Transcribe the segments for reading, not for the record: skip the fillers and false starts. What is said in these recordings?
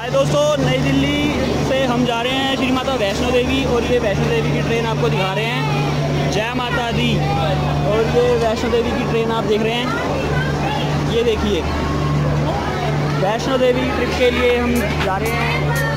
हाय दोस्तों, नई दिल्ली से हम जा रहे हैं श्री माता वैष्णो देवी और ये वैष्णो देवी की ट्रेन आपको दिखा रहे हैं। जय माता दी। और ये वैष्णो देवी की ट्रेन आप देख रहे हैं, ये देखिए वैष्णो देवी ट्रिप के लिए हम जा रहे हैं।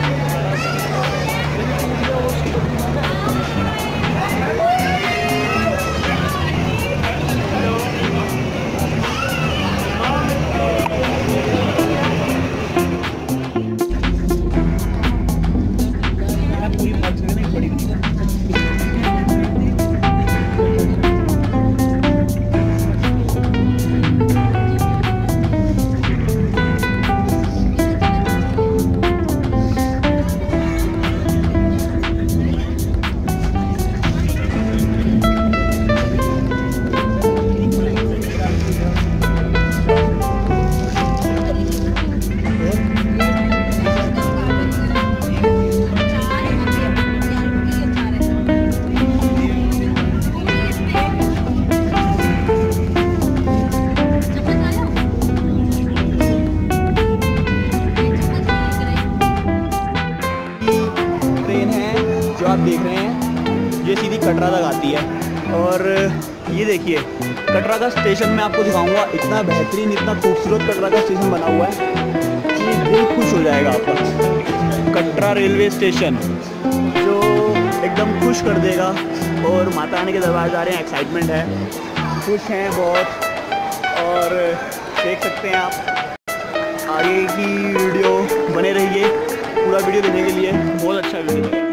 आप देख रहे हैं ये सीधी कटरा तक आती है। और ये देखिए कटरा का स्टेशन मैं आपको दिखाऊंगा। इतना बेहतरीन, इतना खूबसूरत कटरा का स्टेशन बना हुआ है कि दिल खुश हो जाएगा आपका। कटरा रेलवे स्टेशन जो एकदम खुश कर देगा। और माता रानी के दरबार जा रहे हैं, एक्साइटमेंट है, खुश हैं बहुत। और देख सकते हैं आप आगे की वीडियो बने रहिए, पूरा वीडियो देखने के लिए। बहुत अच्छा वीडियो है।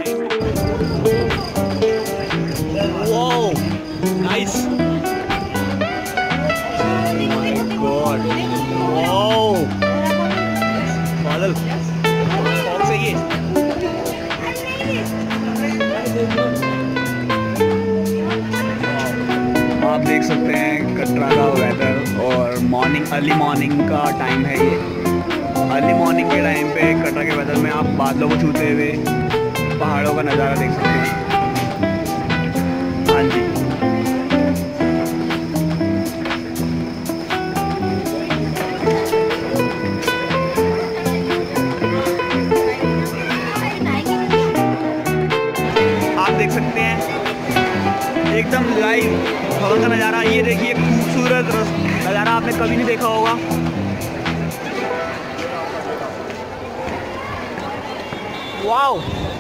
Wow, nice. My God. Wow. बादल फॉग से ये आप देख सकते हैं कटरा का वेदर। और मॉर्निंग, अर्ली मॉर्निंग का टाइम है ये। अर्ली मॉर्निंग के टाइम पे कटरा के वेदर में आप बादलों को छूते हुए पहाड़ों का नज़ारा देख सकते हैं। हाँ जी, आप देख सकते हैं एकदम लाइव भवन का नज़ारा। ये देखिए खूबसूरत नज़ारा आपने कभी नहीं देखा होगा। वाओ,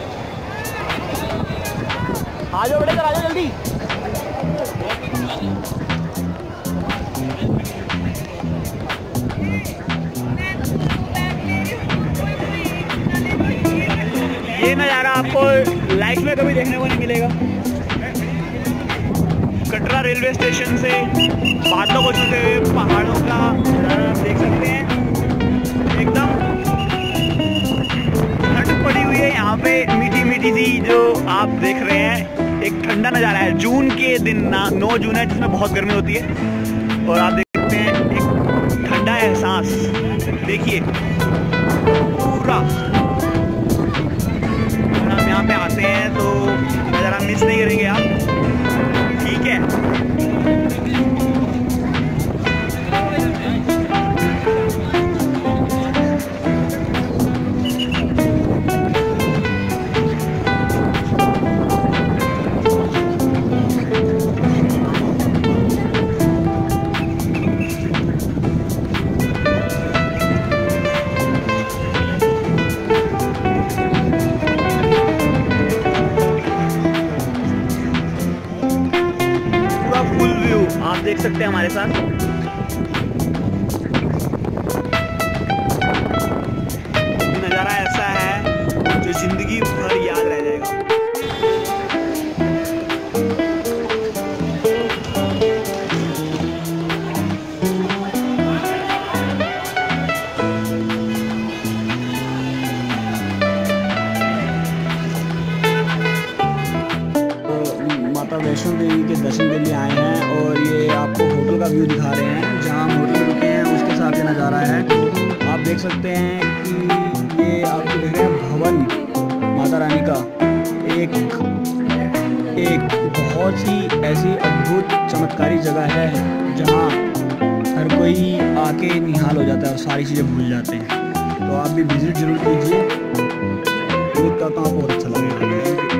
आ जाओ बेटे, आ जाओ जल्दी। ये नज़ारा आपको लाइफ में कभी देखने को नहीं मिलेगा। कटरा रेलवे स्टेशन से बादलों को छूते हुए पहाड़ों का नज़ारा आप देख सकते हैं। एकदम ठंड पड़ी हुई है यहाँ पे, मीठी मीठी सी जो आप देख रहे हैं। एक ठंडा नज़ारा है। जून के दिन 9 जून है जिसमें बहुत गर्मी होती है। और आप देख सकते हैं एक ठंडा एहसास। देखिए पूरा, अगर हम यहाँ पे आते हैं तो नज़ारा मिस नहीं करेंगे आप, ठीक है। आप देख सकते हैं हमारे साथ। नज़ारा ऐसा है जो जिंदगी भर याद रह जाएगा। माता वैष्णो देवी के दर्शन के लिए आए हैं और ये आपको होटल का व्यू दिखा रहे हैं। जहाँ हम होटल में रुके हैं उसके हिसाब से नज़ारा है। आप देख सकते हैं कि ये आपको देख रहे हैं भवन माता रानी का। एक बहुत ही ऐसी अद्भुत चमत्कारी जगह है जहाँ हर कोई आके निहाल हो जाता है और सारी चीज़ें भूल जाते हैं। तो तो आप भी विजिट जरूर कीजिए। उम्मीद करता हूँ आपको बहुत अच्छा लगेगा।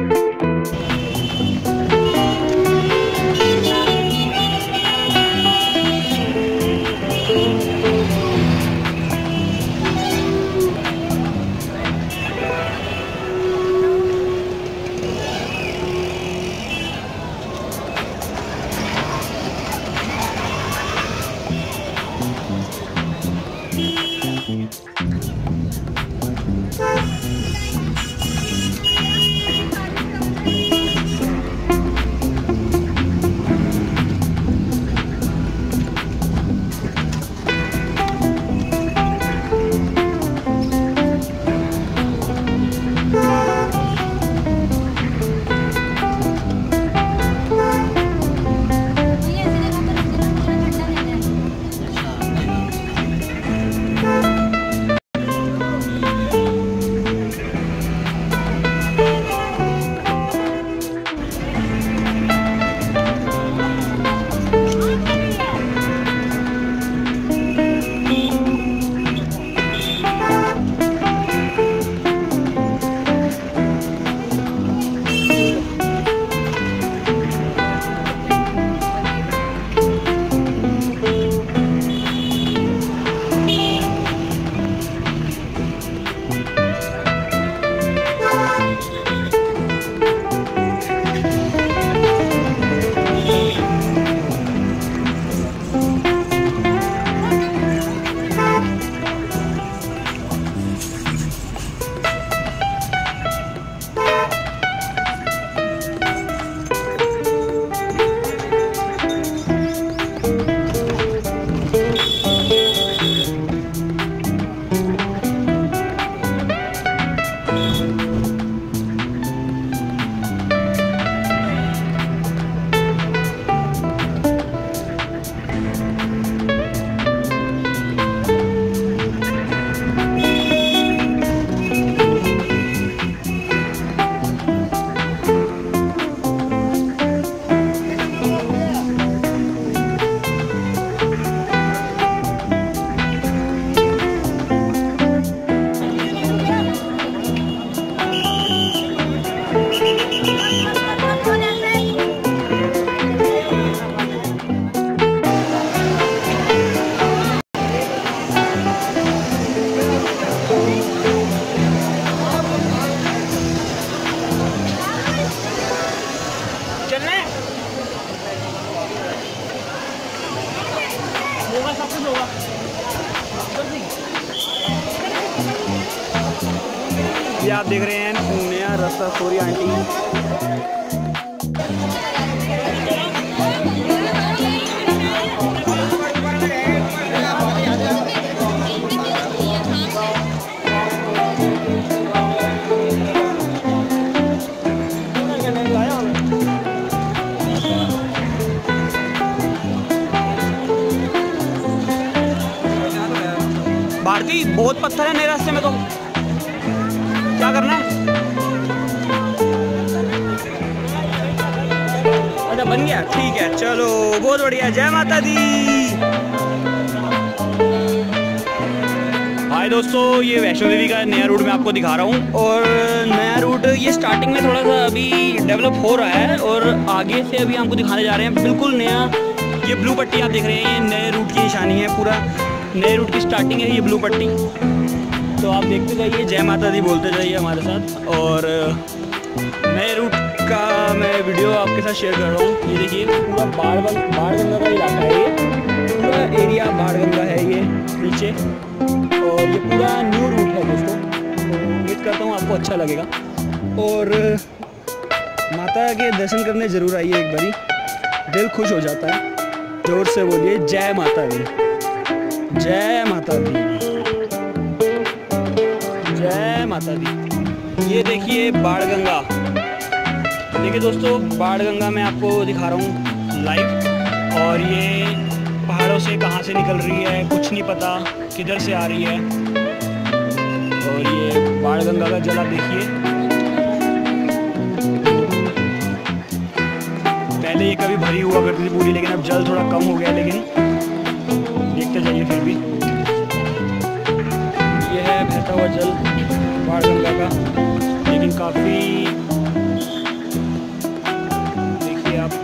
ये आप देख रहे हैं नया रास्ता सोरी आंटी। भारती बहुत पत्थर है नए रास्ते में, तो क्या करना है? अच्छा बन गया, ठीक है, चलो बहुत बढ़िया। जय माता दी। हाय दोस्तों, ये वैष्णो देवी का नया रूट मैं आपको दिखा रहा हूँ। और नया रूट ये स्टार्टिंग में थोड़ा सा अभी डेवलप हो रहा है और आगे से अभी हमको दिखाने जा रहे हैं बिल्कुल नया। ये ब्लू पट्टी आप देख रहे हैं, ये नए रूट की निशानी है, पूरा नए रूट की स्टार्टिंग है ये ब्लू पट्टी। तो आप देखते जाइए, जय माता दी बोलते जाइए हमारे साथ। और नए रूट का मैं वीडियो आपके साथ शेयर कर रहा हूँ। ये देखिए पूरा बाणगंगा का इलाका है, ये पूरा एरिया बाणगंगा है ये नीचे। और ये पूरा न्यू रूट है दोस्तों, तो उम्मीद करता हूँ आपको अच्छा लगेगा। और माता के दर्शन करने ज़रूर आइए एक बारी, दिल खुश हो जाता है। जोर से बोलिए जय माता दी, जय माता दी, जय माता दी। ये देखिए बाणगंगा, देखिए दोस्तों बाणगंगा मैं आपको दिखा रहा हूँ लाइव। और ये पहाड़ों से कहाँ से निकल रही है कुछ नहीं पता, किधर से आ रही है। और ये बाणगंगा का जल आप देखिए, पहले ये कभी भरी हुआ करती थी पूरी, लेकिन अब जल थोड़ा कम हो गया, लेकिन देखते जाइए फिर भी। ये है बहता हुआ जल बाणगंगा का, लेकिन काफ़ी देखिए आप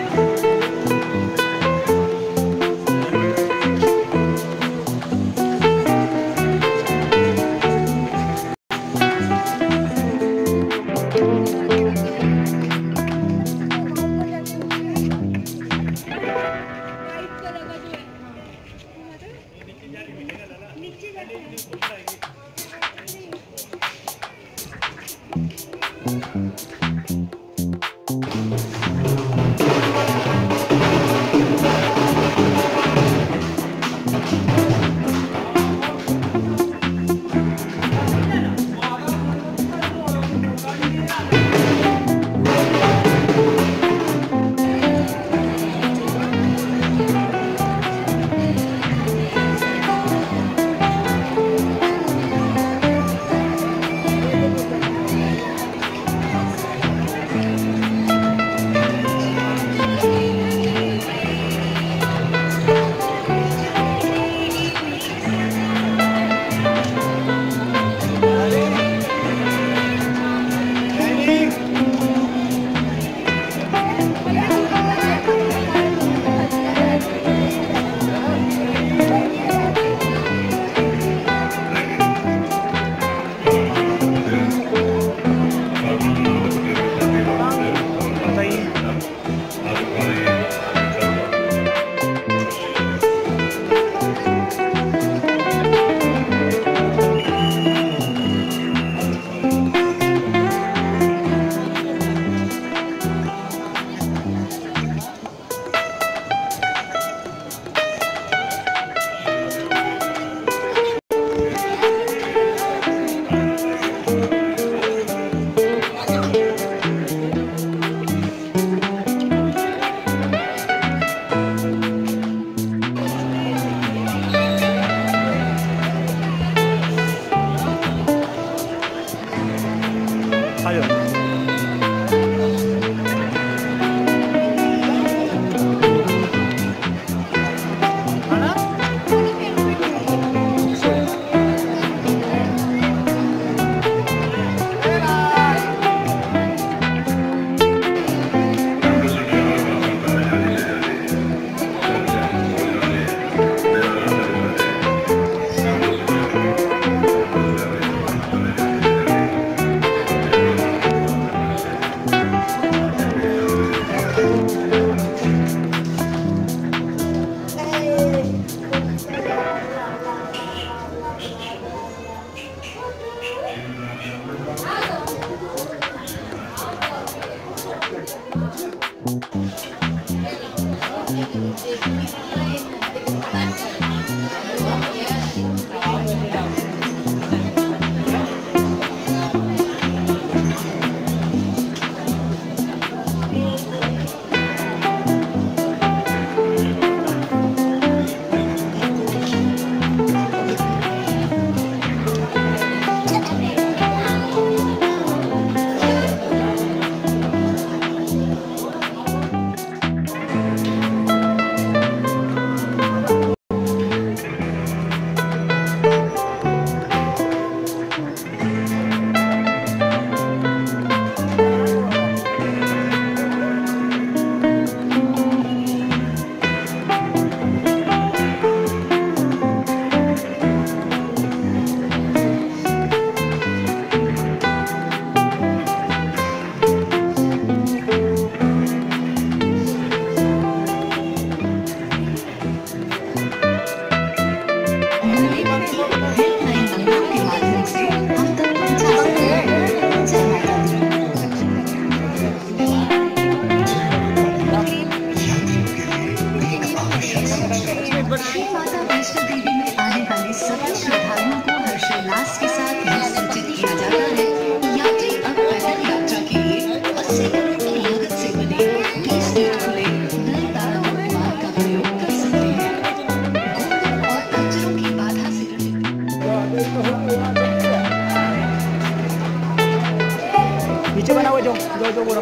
नीचे बना हुआ जो पूरा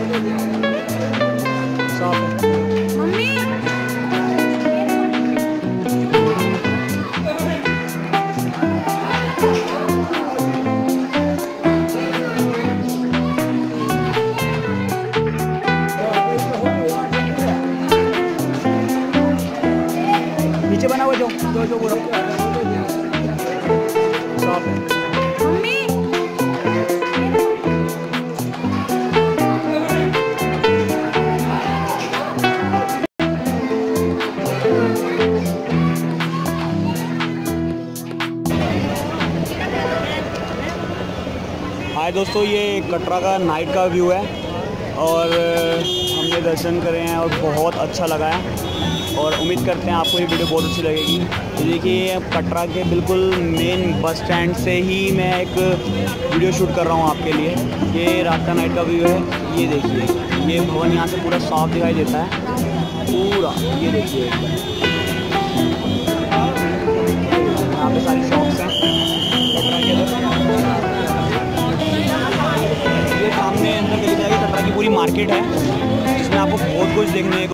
साफ है। मम्मी जो पूरा साफ है। हाय दोस्तों, ये कटरा का नाइट का व्यू है और हमने दर्शन करे हैं और बहुत अच्छा लगा है और उम्मीद करते हैं आपको ये वीडियो बहुत अच्छी लगेगी। तो देखिए, कटरा के बिल्कुल मेन बस स्टैंड से ही मैं एक वीडियो शूट कर रहा हूँ आपके लिए। ये रात का नाइट का व्यू है। ये देखिए, ये भवन यहाँ से पूरा साफ दिखाई देता है पूरा। ये देखिए, यहाँ पे सारी शॉप्स हैं कटरा के अंदर। ये सामने अंदर चली जाएगी, कटरा की पूरी मार्केट है जिसमें आपको बहुत कुछ देखने को